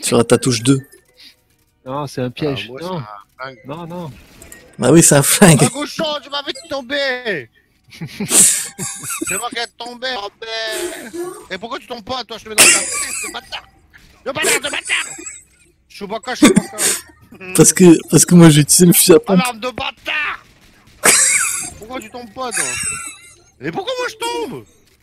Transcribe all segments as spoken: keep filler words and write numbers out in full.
Sur ta touche deux. Non, c'est un piège. Ah, moi, non. Un... non, non. Bah oui, c'est un flingue. Ah, cochon, tu m'as fait tomber. C'est moi qui ai tombé, Robert. Et pourquoi tu tombes pas, toi? Je te mets dans ta tête, ce bâtard. Le bâtard, le bâtard. Chewbacca, Chewbacca. Parce que, parce que moi j'ai utilisé le fusil à pompe. Alarme de bâtard. Pourquoi tu tombes pas, toi? Et pourquoi moi je tombe?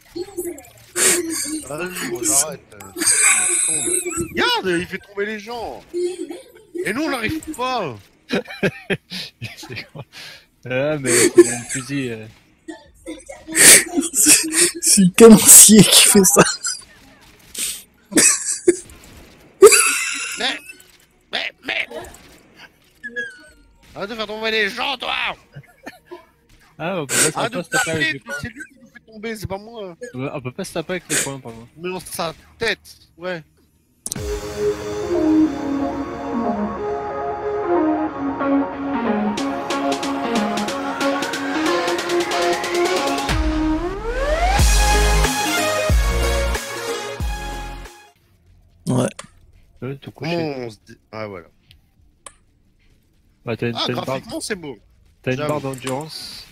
Vas-y, bon, j'arrête. Je tombe. Regarde, il fait tomber les gens. Et nous, on n'arrive pas. C'est quoi? Ah, mais c'est un fusil. Euh... C'est le canoncier qui fait ça. Mais, mais, mais. Arrête de faire tomber les gens, toi. Ah, on peut pas, Arrête se de taper avec taper, les poings. c'est lui qui nous fait tomber, c'est pas moi. On peut pas se taper avec les poings, pardon. Mais dans sa tête, ouais. Ouais. Ouais, tout Comment couché. on se dit? Ah, voilà. Ouais, t'as une, Ah, t'as une barre, graphiquement, c'est beau. t'as une j'avoue. barre d'endurance.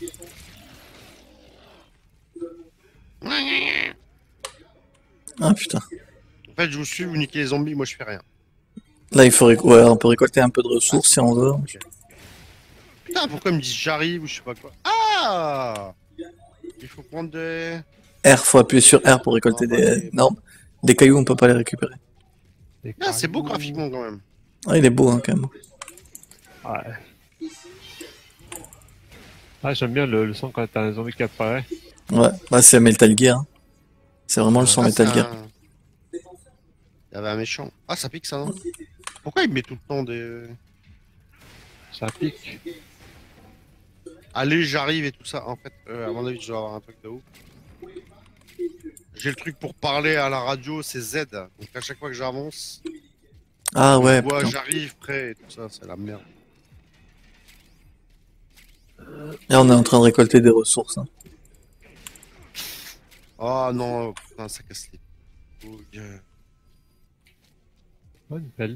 Ah putain. En fait, je vous suis, vous niquez les zombies, moi je fais rien. Là, il faut réc- ouais, on peut récolter un peu de ressources si on veut. Ok. Putain, pourquoi ils me disent j'arrive ou je sais pas quoi? Ah! Il faut prendre des... R, faut appuyer sur R pour récolter Non, des... pas des- Non, des cailloux, on peut pas les récupérer. Des Ah, c'est beau cailloux. graphiquement quand même. Ah, il est beau, hein, quand même. Ouais. Ah, j'aime bien le, le son quand t'as un zombie qui apparaît. Ouais, bah c'est Metal Gear. Hein. C'est vraiment le son Ah, Metal c'est Gear. un- Il y avait un méchant. Ah, ça pique ça, non? Pourquoi il me met tout le temps des... Ça pique. Allez, j'arrive et tout ça. En fait, euh, à mon avis, je dois avoir un truc de ouf. J'ai le truc pour parler à la radio, c'est Z. Donc à chaque fois que j'avance, Ah ouais, je vois putain. j'arrive prêt et tout ça, c'est la merde. Là, on est en train de récolter des ressources. Hein. Oh non, putain, ça casse les couilles. Ouais, nickel.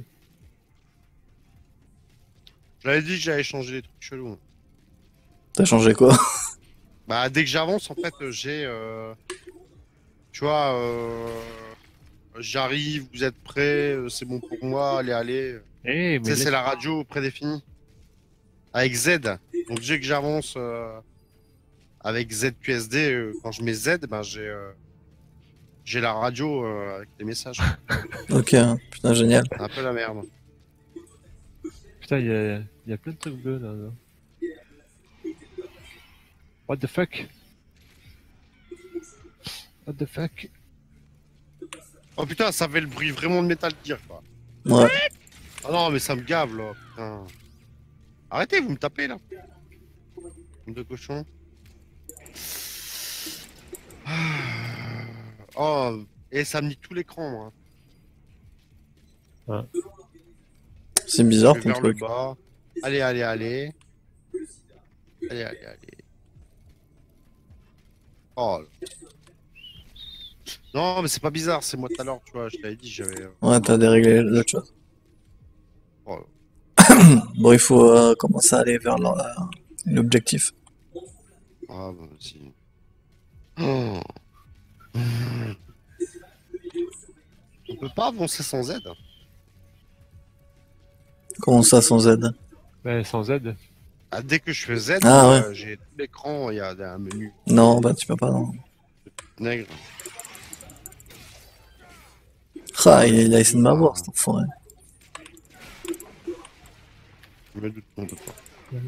J'avais dit que j'allais changer les trucs chelous. T'as changé quoi? Bah, dès que j'avance, en fait, j'ai. Euh... Tu vois, euh... j'arrive, vous êtes prêts, euh, c'est bon pour moi, allez, allez. Eh, Tu mais sais, laisse- c'est la radio prédéfinie. Avec Z. Donc, dès que j'avance euh, avec Z Q S D, euh, quand je mets Z, ben, j'ai. Euh... J'ai la radio euh, avec les messages. Ok, hein. Putain, génial. C'est un peu la merde. Putain, il y a, y a plein de trucs bleus là. là. What the fuck? What the fuck? Oh putain, ça fait le bruit vraiment de Metal Gear, quoi. Ouais. Ah non, mais ça me gave, là, putain. Arrêtez, vous me tapez, là. Comme de cochon. Ah. Oh, et ça me nique tout l'écran, moi. C'est bizarre Je vais ton vers le truc. bas. Allez, allez, allez. Allez, allez, allez. Oh. là. Non, mais c'est pas bizarre, c'est moi tout à l'heure, tu vois, je t'avais dit, j'avais... euh, Ouais, t'as déréglé l'autre chose. Oh. Bon, il faut euh, commencer à aller vers l'en- euh, l'objectif. Ah, bah, vas-y. Oh. Mmh. On peut pas avancer sans Z? Comment ça sans Z? Ouais, sans Z. Ah, dès que je fais Z, Ah, euh, j'ai tout l'écran, il y a un menu Non, bah tu peux pas, non. nègre. Ah, il, il a essayé de m'avoir, cet enfoiré. Je me doute, on peut pas.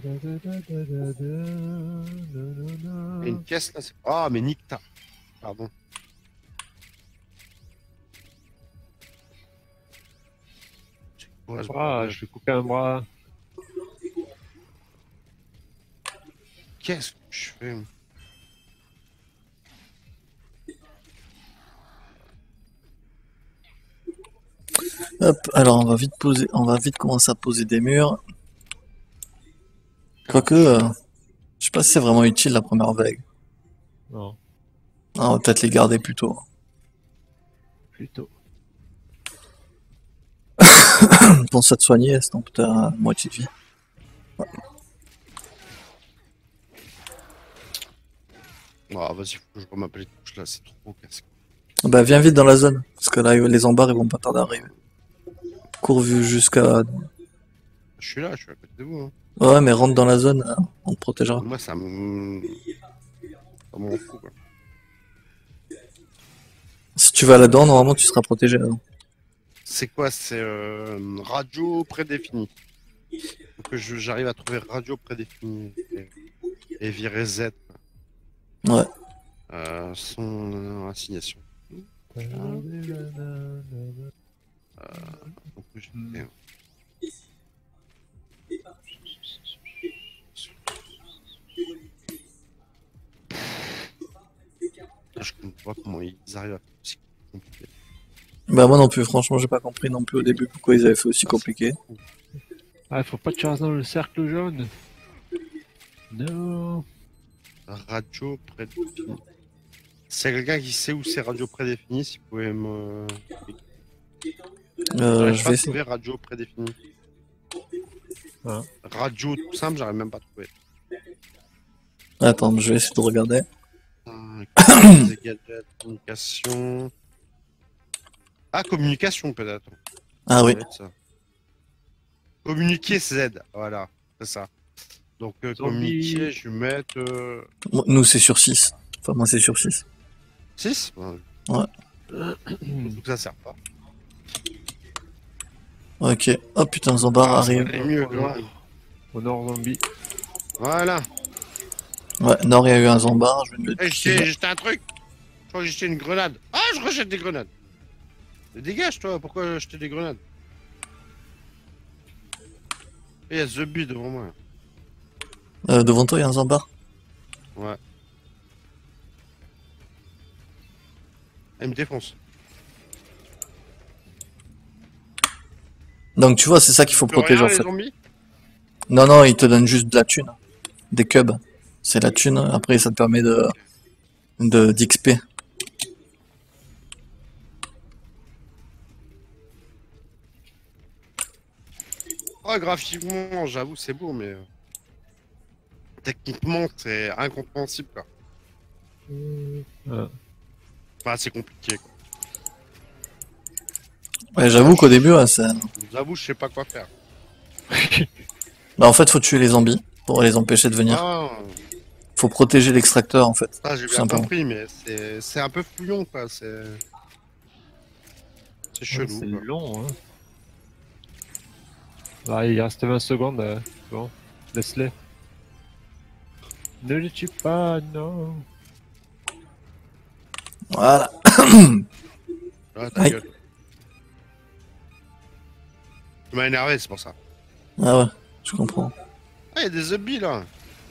Il y a une pièce là, c'est... Ah, mais nique ta... Pardon. C'est quoi, ce Ah, bordel? je vais couper un bras. Qu'est-ce que je fais? Hop, alors on va vite poser, on va vite commencer à poser des murs. Quoique, euh, je sais pas si c'est vraiment utile la première vague. Non, Ah, on va peut-être les garder plutôt. plutôt. pense à te soigner, sinon t'as moitié de vie. Ah, vas-y, faut que je remette les touches là, c'est trop casse. Bah viens vite dans la zone, parce que là les embarres ils vont pas tarder à arriver. Cours vu jusqu'à... Je suis là, je suis à côté de vous. Hein. Ouais mais rentre dans la zone, hein, on te protégera. Moi, ça me. Ça m'en fout, quoi. Si tu vas là-dedans, normalement tu seras protégé. Là. C'est quoi? C'est euh, radio prédéfini. Faut que je- j'arrive à trouver radio prédéfini et, et virer Z. Ouais. Euh, son euh, assignation. Euh, donc, j'ai- Je comprends pas comment ils arrivent à faire aussi compliqué. Bah moi non plus, franchement j'ai pas compris non plus au début pourquoi ils avaient fait aussi compliqué. Ah, faut pas que tu restes dans le cercle jaune. Non. Radio prédéfini. C'est quelqu'un qui sait où c'est radio prédéfini, si vous pouvez me. Euh, J'arrive je pas vais à essayer. trouver radio prédéfini. Ah. Radio tout simple, j'arrive même pas à trouver. Attends, je vais essayer de regarder. Euh, gadgets, communication. Ah, communication peut-être. Ah oui. Ça doit être ça. Communiquer Z, voilà, c'est ça. Donc euh, Zombie. communiquer, je vais mettre euh, Moi- Nous c'est sur six. Enfin moi c'est sur six. six. Ouais. Donc ça sert pas. Ok. Oh putain, Zambar Ah, ça arrive. va aller mieux, Au quand nord. même. Au nord zombie. Voilà. Ouais, Nord il y a eu un Zambar, je vais me le Eh, piquer. j'ai jeté un truc. Je crois que j'ai jeté une grenade. Ah, je rejette des grenades. Mais dégage toi, pourquoi jeter des grenades? Et il y a The Bee devant moi. Euh, devant toi il y a un Zambar. Ouais. Elle me défonce. Donc tu vois, c'est ça qu'il faut Tu peux protéger rien, en les fait. zombies? Non, non, il te donne juste de la thune. Des cubes. C'est la thune, après ça te permet de de d'X P. Oh, graphiquement, j'avoue, c'est beau, mais euh, techniquement, c'est incompréhensible, quoi. Ah. Enfin, c'est compliqué, quoi. Ouais, j'avoue qu'au début, ouais, c'est... J'avoue, je sais pas quoi faire. Bah en fait faut tuer les zombies pour les empêcher de venir. Ah, Faut protéger l'extracteur en fait. ça, j'ai Tout bien simplement. compris, mais c'est c'est un peu fouillon, quoi. C'est c'est chelou, C'est quoi. long, hein. Ah, il reste vingt secondes. euh. Bon, laisse-les. Ne les tue pas, non. Voilà. Ah, ta Aïe. gueule. Tu m'as énervé, c'est pour ça. Ah ouais, je comprends. Ah, il y a des zombies, là.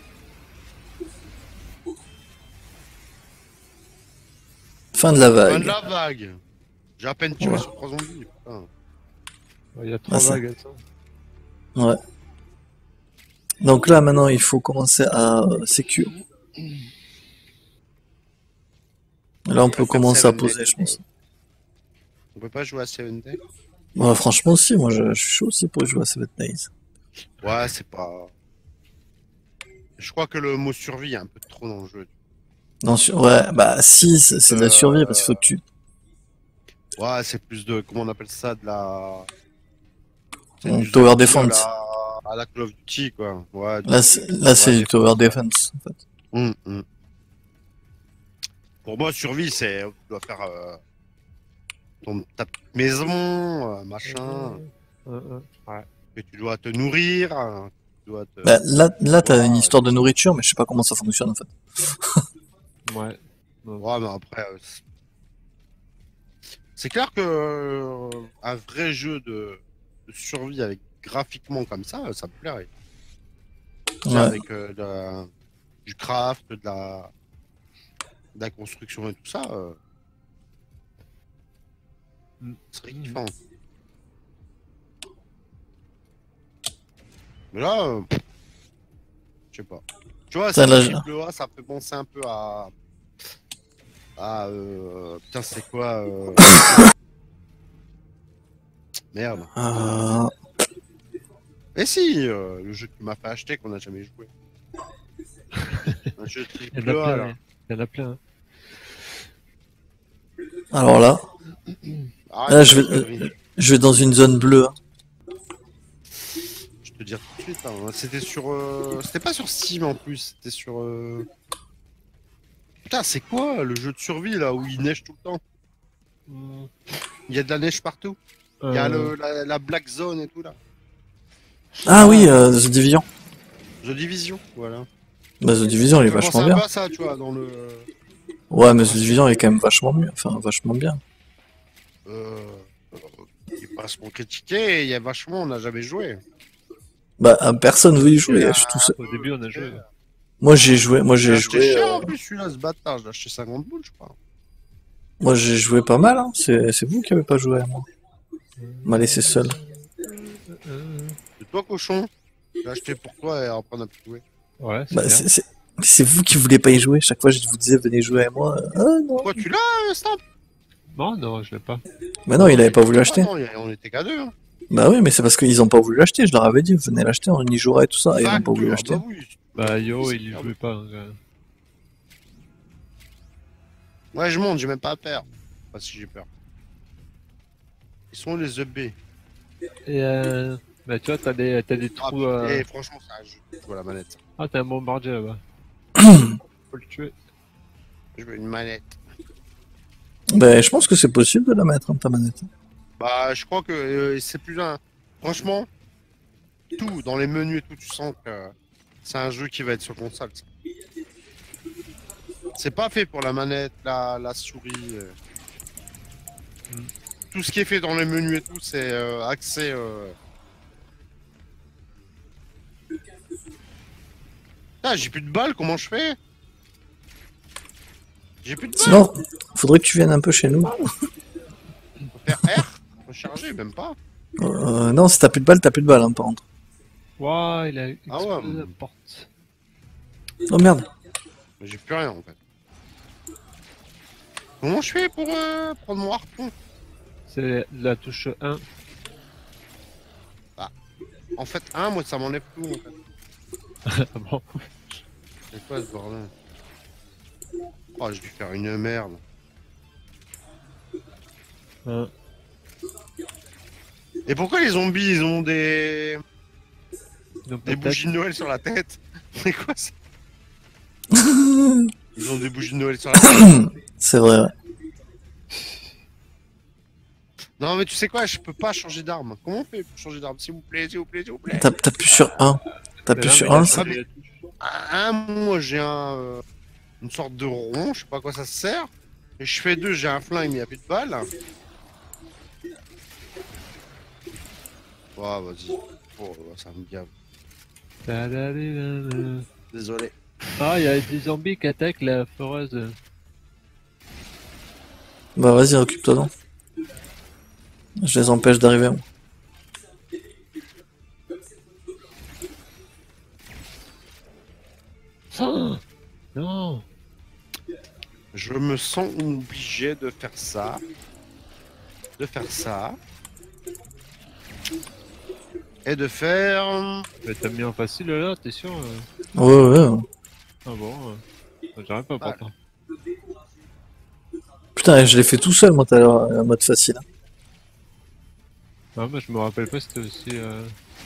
Fin de la Fin vague. de la vague. J'ai à peine tiré Ouais. sur trois zombies, putain. Il y a trois Ah, ça- vagues. attends. Ouais. Donc là maintenant il faut commencer à euh, sécure. Là on peut faire commencer à Seven poser Days. je pense. On peut pas jouer à Seven Days? Ouais, franchement si, moi je, je suis chaud aussi pour jouer à Seven Days. Ouais, c'est pas... Je crois que le mot survie est un peu trop dans le jeu. Non, sur- ouais, bah si, c'est c'est de la survie parce qu'il faut que tu... Ouais, c'est plus de... Comment on appelle ça? De la... C'est Mm, du tower zombie defense. À la... à la Call of Duty, quoi. Ouais, du- Là c'est là, c'est ouais, du tower defense en fait. Hum, hum. Pour moi, survie, c'est... Tu dois faire... euh, ton... ta petite maison, euh, machin... Euh, euh, ouais. Que tu dois te nourrir... hein, Tu dois te... Bah, là, là t'as une Ouais, histoire de nourriture mais je sais pas comment ça fonctionne en fait. Ouais. Ouais, mais après... euh, c'est- C'est clair que... euh, un vrai jeu de... de survie avec graphiquement comme ça, ça me plairait. Tu sais, Ouais. avec euh, de la- du craft, de la... de la construction et tout ça, euh, Mm. ce serait kiffant. Mais là, euh, pff, je sais pas. Tu vois, Ça, c'est là, le je- triple A, ça fait penser un peu à... à euh... Putain, c'est quoi euh... Merde. Euh, Eh si, euh, le jeu que tu m'as fait acheter qu'on n'a jamais joué. Un jeu Il y en a triple A, plein, là. hein. Il y en a plein. hein. Alors là, Arrête là de je dire vais, conneries. je vais dans une zone bleue. hein. Je te dire tout de suite, hein. C'était sur... euh, C'était pas sur Steam en plus, c'était sur... euh, Putain, c'est quoi le jeu de survie là où il neige tout le temps? Hmm. Il y a de la neige partout. Il y a Euh, le, la, la Black Zone et tout là. Ah oui, euh, The Division. The Division, voilà. Bah, The Division, il est Ça fait penser vachement un peu bien. à ça, tu vois, dans le... Ouais, mais The Division, il est quand même vachement mieux. Enfin, vachement bien. Euh... euh, Il est pas se pour critiquer, il y a vachement, on n'a jamais joué. Bah, euh, personne veut y jouer, Et, je suis tout seul. Au début, on a joué. ouais. Moi, j'ai joué, moi, J'ai j'ai acheté joué, cher euh, en plus celui-là, ce bâtard, je l'ai acheté cinquante boules, je crois. moi, j'ai joué pas mal, hein. C'est, c'est vous qui avez pas joué à moi. On m'a laissé seul. Euh, C'est toi, cochon. J'ai acheté pour toi et après on a pu jouer. Ouais, c'est Bah, bien. c'est, c'est, c'est vous qui voulez pas y jouer. Chaque fois, je vous disais, venez jouer à moi. Ah, non. Pourquoi tu l'as, euh, Stamp? Non, non, je l'ai pas. Bah non, il avait pas voulu l'acheter. Ah non, il y a- on était qu'à deux. Hein. Bah oui, mais c'est parce qu'ils ont pas voulu l'acheter. Je leur avais dit, venez l'acheter, on y jouera et tout ça. Et ils ont pas voulu Ah, l'acheter. bah oui. Bah, Yo, C'est il y clair. jouait pas. donc, euh. Ouais, je monte, j'ai même pas peur. Pas si j'ai peur. Ils sont où les E B? Et euh... Bah, tu vois, t'as des, t'as des Ah, trous. euh, et franchement, ça, je je vois la manette. Ah, t'as un bombardier là-bas. Faut le tuer. Je veux une manette. Bah, je pense que c'est possible de la mettre, hein, ta manette. Bah, je crois que euh, c'est plus un. Franchement, tout, dans les menus et tout, tu sens que c'est un jeu qui va être sur console. ça. C'est pas fait pour la manette, la, la souris. euh. Mm. Tout ce qui est fait dans les menus et tout, c'est euh, axé. euh. Ah, j'ai plus de balles, comment je fais? J'ai plus de balles. Sinon, faudrait que tu viennes un peu chez nous. Faut faire R, recharger, même pas. Euh, non, si t'as plus de balles, t'as plus de balles, hein, par contre. Ouah, il a Ah ouais, explosé la mais- porte. Oh merde. Mais j'ai plus rien en fait. Comment je fais pour euh, prendre mon harpon? C'est la touche un. En fait, un, moi ça m'enlève tout en fait. Ah bon. C'est quoi ce bordel? Oh, j'ai dû faire une merde. Un. Et pourquoi les zombies ils ont des, Donc, des peut-être- bougies de Noël sur la tête? C'est quoi ça? Ils ont des bougies de Noël sur la tête. C'est vrai, ouais. Non mais tu sais quoi, je peux pas changer d'arme. Comment on fait pour changer d'arme? S'il vous plaît, s'il vous plaît, s'il vous plaît. T'as- T'appuies sur un. T'appuies Mais sur là, mais un. là, c'est- c'est les touches. Un, moi j'ai un euh, une sorte de rond, je sais pas à quoi ça sert. Et je fais deux, j'ai un flingue mais il y a plus de balles. Oh vas-y. Oh ça me gave. Tadadadada. Désolé. Ah, il y a des zombies qui attaquent la foreuse. Bah vas-y, occupe-toi donc. Je les empêche d'arriver. moi. Ah non. Je me sens obligé de faire ça. De faire ça. Et de faire... Mais t'as mis en facile là, t'es sûr euh Ouais, ouais, ouais. Ah bon euh... J'arrive pas Ah. pourtant. Putain, je l'ai fait tout seul, moi, tout à l'heure, en mode facile. Ah, moi je me rappelle pas, c'était aussi. Euh...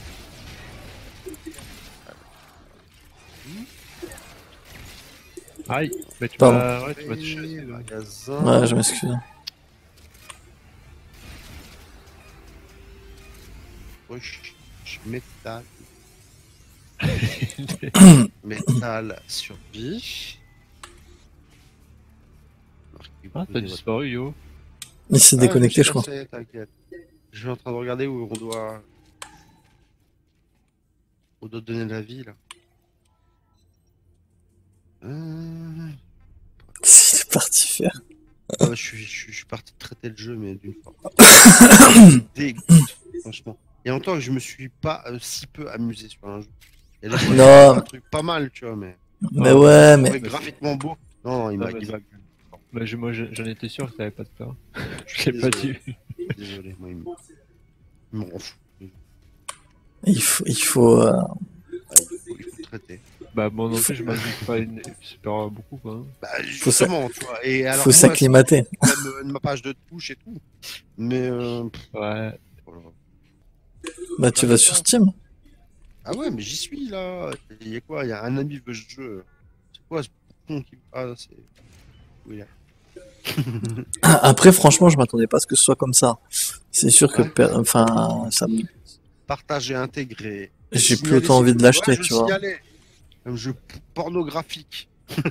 Aïe, mais tu Pardon. m'as ouais, tu m'as touché aussi. là. Magasin. Ouais, je m'excuse. Rush. Métal. Métal survie. Ah, t'as disparu, yo. Il s'est Ah, déconnecté, me je crois. suis cassé, T'inquiète. Je suis en train de regarder où on doit. On doit donner la vie là. Euh... Il est parti faire. ah, je, suis, je, suis, je suis parti traiter le jeu, mais d'une fois. Dégoûte, franchement. Il y a longtemps que je me suis pas euh, si peu amusé sur un jeu. Et là, j'ai Non. un truc pas mal, tu vois, mais. Mais ouais, mais. Ouais, graphiquement beau. Non, non, il Non, m'a mais il m'a- Bah, je- moi je- j'en étais sûr que t'avais pas de peur. Je l'ai pas Désolé. dit. Désolé, moi il me. Il me rend fou. Il faut, il faut, euh, Il faut, il faut traiter. Bah, moi non plus, je m'indique pas une... super beaucoup, quoi. Hein. Bah, justement, tu vois. Et alors, faut moi, s'acclimater. c'est même euh, ma page de touche et tout. Mais, euh, pff, Ouais. voilà. Bah, tu vas sur Steam. Ah ouais, mais j'y suis là. Il y a quoi? Il y a un ami veut ce jeu. C'est quoi ce con qui. Ah, c'est. Où il est? Après, franchement, je m'attendais pas à ce que ce soit comme ça. C'est sûr que, Ouais. per- enfin, ça, me- Partager, intégrer. j'ai plus Signaler, autant envie c'est- de l'acheter, Ouais, je tu vois. signalais. Un jeu p- pornographique.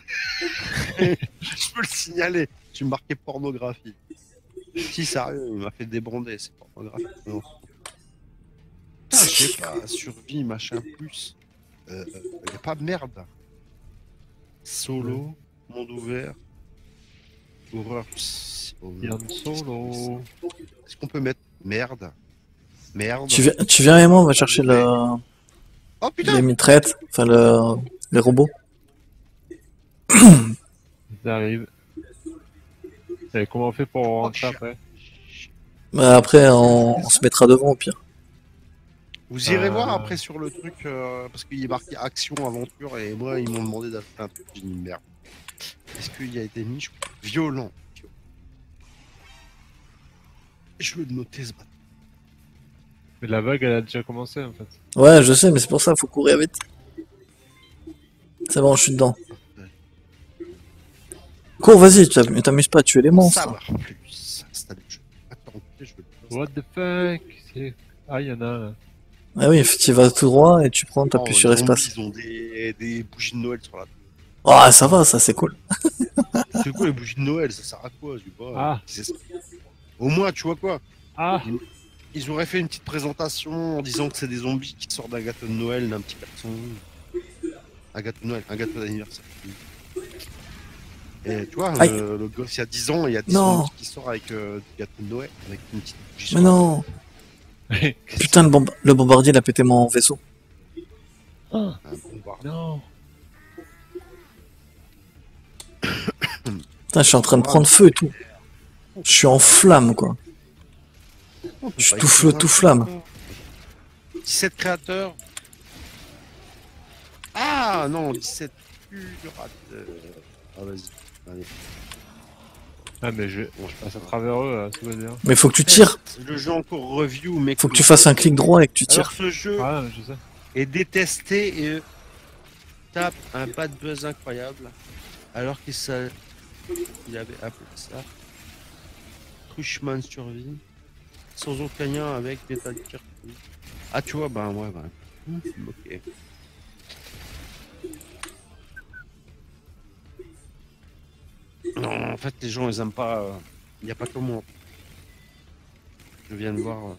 Je peux le signaler. Tu marquais pornographie. Si, sérieux, il m'a fait débonder, c'est pornographique. Non. Putain, je sais pas, survie, machin plus. Euh, y a pas de merde. Solo, monde ouvert, horreur. psy- oh, Yann Solo. Est-ce qu'on peut mettre merde? Merde. Tu viens, tu viens et moi, on va chercher le, Oh les putain! mitraillettes, enfin le, les robots. Ils arrivent. Et comment on fait pour rentrer chien. après? Bah, après, on, on se mettra devant au pire. Vous irez Euh. voir après sur le truc, euh, parce qu'il est marqué action, aventure, et moi ils m'ont demandé d'ajouter un truc, j'ai dit merde. Est-ce qu'il y a été mis? Je crois, violent. Je veux le noter ce bâtard. Mais la vague, elle a déjà commencé, en fait. Ouais, je sais, mais c'est pour ça, faut courir vite. C'est bon, je suis dedans. Cours, vas-y, tu t'am- t'amuses pas à tuer les monstres. Savoir plus. Installer le jeu. Attends, je veux le What the fuck? C'est- Ah, il y en a un. Ah oui, tu vas tout droit et tu prends, Oh, t'appuies sur les espace. zombies, ils ont des, des bougies de Noël sur la tête. Ah, ça va, ça c'est cool. C'est quoi les bougies de Noël? Ça sert à quoi? Je sais pas. Ah. C'est ça. Au moins, tu vois quoi? Ah! Ils auraient fait une petite présentation en disant que c'est des zombies qui sortent d'un gâteau de Noël d'un petit garçon. Un gâteau de Noël, un gâteau d'anniversaire. Et tu vois, Aïe. le, le gosse il y a dix ans, il y a dix Non. zombies qui sort avec euh, du gâteau de Noël, avec une petite bougie Mais sur la non. Putain, le, bomb- le bombardier il a pété mon vaisseau. Ah, tête. Un bombard. non! Putain, je suis en train de prendre feu et tout. Je suis en flamme, quoi. On peut Je suis pas tout écrire feu, un tout truc, flamme. quoi. dix-sept créateurs. Ah non, dix-sept curateurs. Ah vas-y. Allez. Ah, mais je, Bon, je passe à travers eux, là, ça veut dire. Mais faut que tu tires. Le jeu encore review, mais Faut que tu fasses un clic droit et que tu Alors tires. ce jeu Ah, je sais. est détesté et tape un bad buzz incroyable, alors qu'il s'a- il avait appelé ça Trushman survie, sans aucun lien avec des tas de tirs. Ah tu vois, ben ouais, ben. Ok. Non, en fait, les gens, ils aiment pas. Il n'y a pas que moi. Je viens de voir. euh,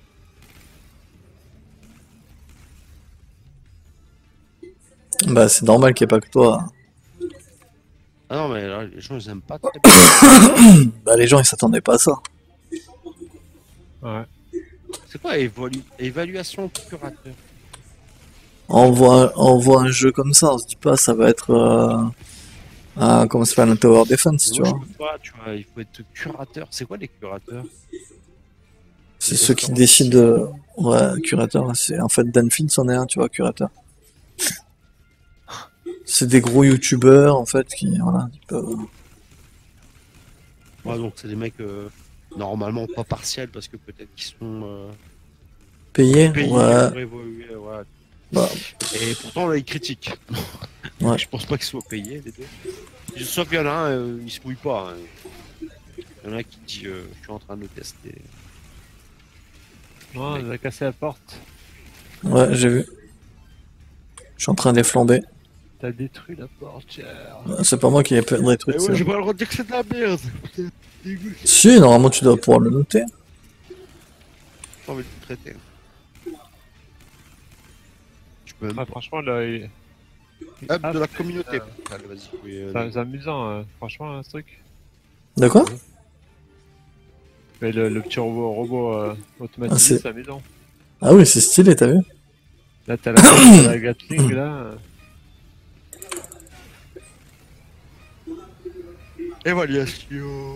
Bah, c'est normal qu'il n'y ait pas que toi. Ah non, mais là, les gens, ils aiment pas. très bien. Bah, les gens ils s'attendaient pas à ça. Ouais. C'est quoi évalu- évaluation curateur? On voit, on voit un jeu comme ça, on se dit pas ça va être euh, un, comment ça s'appelle, un tower defense, tu Moi, vois. je peux pas, tu vois, il faut être curateur. C'est quoi les curateurs? C'est ceux qui décident de... Ouais, curateur, c'est en fait Danfield c'en est un, tu vois, curateur. C'est des gros youtubeurs en fait qui, voilà, ils peuvent... Ouais, donc c'est des mecs euh, normalement pas partiels parce que peut-être qu'ils sont euh, Payer, payés ouais, pour évoluer. Ouais. bah, Et pourtant, là, ils critiquent. Ouais. Je pense pas qu'ils soient payés, les deux. Sauf qu'il y en a un, euh, il se mouille pas. hein. Il y en a un qui dit euh, je suis en train de tester. Non, elle a cassé la porte. ouais, j'ai vu. Je suis en train de les flamber. T'as détruit la portière. C'est pas moi qui ai plein des trucs. Eh c'est- ouais, j'ai pas le droit de dire que c'est de la merde. Putain, dégueu. Si, normalement tu dois pouvoir le noter. J'ai envie de le traiter. Je peux même Ah, pas. franchement, là, il... Hop, Ah, de la communauté. putain. Allez, vas-y. Oui, euh, c'est c'est amusant, euh, franchement, ce truc. De quoi? Mais le, le petit robot, robot euh, automatisé, Ah, c'est- c'est amusant. Ah oui, c'est stylé, t'as vu? Là, t'as la, t'as la Gatling, là. euh. Évaluation.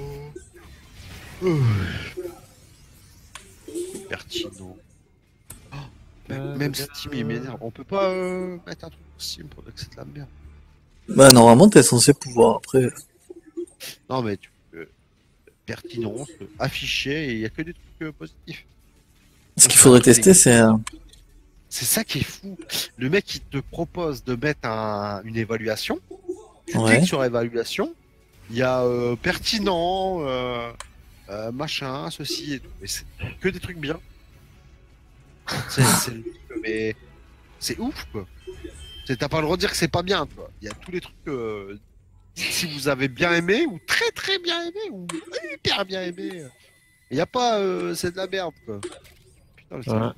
Oh. Pertinent. Oh, Euh, Même bien Steam, il m'énerve. On peut pas euh, mettre un truc sur Steam pour dire que c'est de la merde. Bah, normalement, t'es censé pouvoir. Après, Non, mais tu peux. Pertinence, euh, affiché, et il y a que des trucs euh, positifs. ce qu'il faudrait tester, c'est. euh, C'est ça qui est fou. Le mec, il te propose de mettre un- une évaluation. Tu Ouais. cliques sur évaluation. Il y a euh, pertinent, euh, euh, machin, ceci et tout. Mais c'est que des trucs bien. C'est, c'est, le- mais c'est ouf, quoi. C'est, t'as pas le droit de dire que c'est pas bien, quoi. Il y a tous les trucs. Euh, si vous avez bien aimé, ou très très bien aimé, ou hyper bien aimé. Il n'y a pas. Euh, c'est de la merde, quoi. Putain, le Ouais.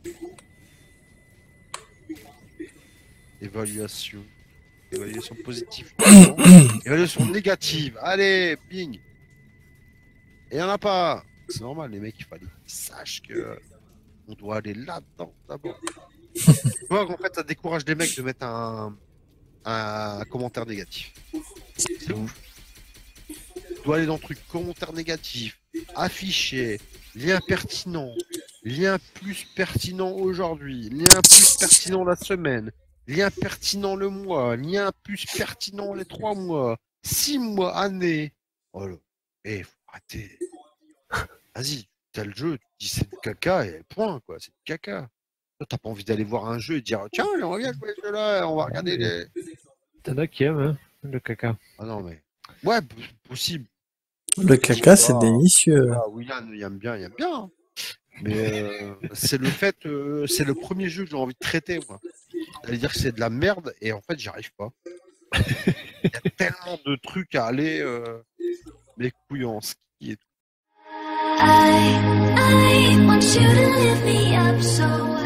Évaluation. Évaluation positive. Non. Évaluation négative. Allez, ping. Et il n'y en a pas. C'est normal, les mecs, il fallait qu'ils sachent que on doit aller là-dedans d'abord. Tu vois qu'en fait, ça décourage les mecs de mettre un, un commentaire négatif. C'est ouf. Tu dois aller dans le truc commentaire négatif, affiché, lien pertinent, lien plus pertinent aujourd'hui, lien plus pertinent la semaine, lien pertinent le mois, lien plus pertinent les trois mois, six mois, année. Oh là, eh, faut arrêter. Vas-y, t'as le jeu, tu dis c'est du caca et point, quoi, c'est du caca. Toi, t'as pas envie d'aller voir un jeu et dire tiens, on revient jouer ce jeu-là, on va regarder les. T'en as qui aiment, hein, le caca. Ah non, mais. Ouais, p- possible. Le caca, c'est Ah, délicieux. ah, William, il aime bien, il aime bien. hein. Mais euh, c'est le fait, euh, c'est le premier jeu que j'ai envie de traiter, moi. D'aller dire que c'est de la merde et en fait, j'y arrive pas. Il y a tellement de trucs à aller euh, les couilles en ski et tout. I, I want you to lift me up so